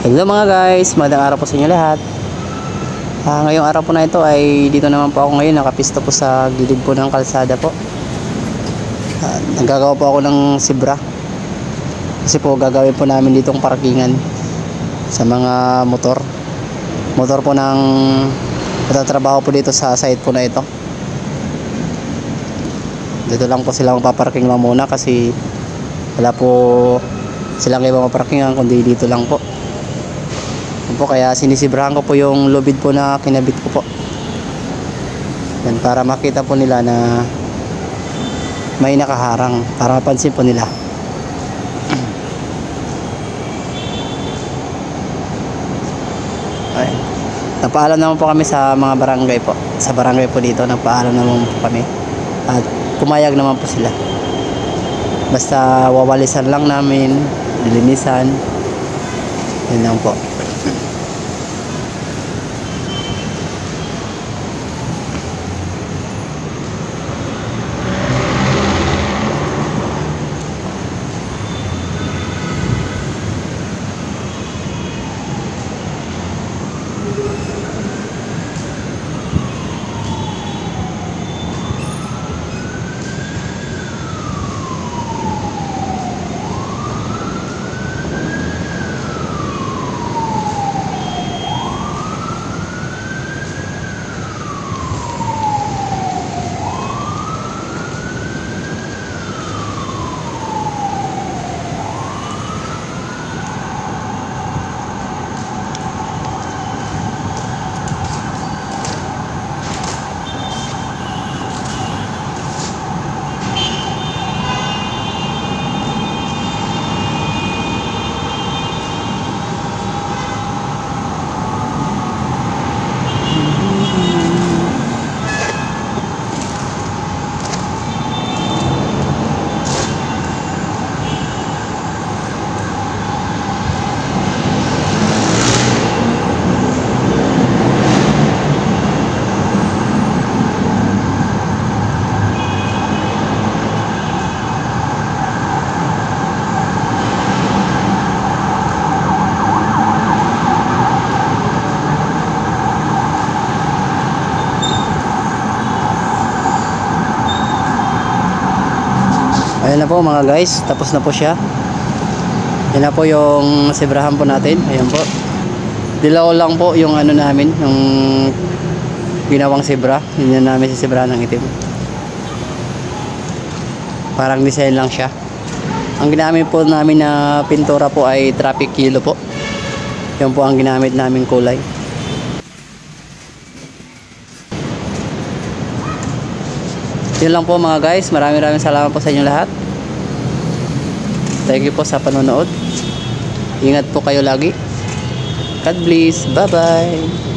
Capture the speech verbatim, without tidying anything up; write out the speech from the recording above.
Hello mga guys, magandang araw po sa inyo lahat. uh, Ngayong araw po na ito ay dito naman po ako ngayon, nakapisto po sa gilid po ng kalsada po. uh, Naggagawa po ako ng sibra, kasi po gagawin po namin ditong parkingan sa mga motor Motor po ng natatrabaho po dito sa site po na ito. Dito lang po sila magpaparking lang muna kasi wala po silang ibang maparkingan kundi dito lang po. Po, kaya sinisibrahan ko po yung lubid po na kinabit ko po. Yan, para makita po nila na may nakaharang, para mapansin po nila. Ay, nagpaalam naman po kami sa mga barangay po. Sa barangay po dito, nagpaalam naman po kami. At pumayag naman po sila. Basta wawalisan lang namin, lilinisan. Yan lang po. Ayan na po mga guys, tapos na po siya. Ayan na po yung sibrahan po natin. Ayan po, dilaw lang po yung ano namin, yung ginawang sibra. Yun yung namin si sibrahan ng itim. Parang design lang siya. Ang ginamit po namin na pintura po ay traffic yellow po. Yan po ang ginamit namin kulay. Yun lang po mga guys, maraming maraming salamat po sa inyo lahat. Thank you po sa panonood. Ingat po kayo lagi. God bless. Bye bye.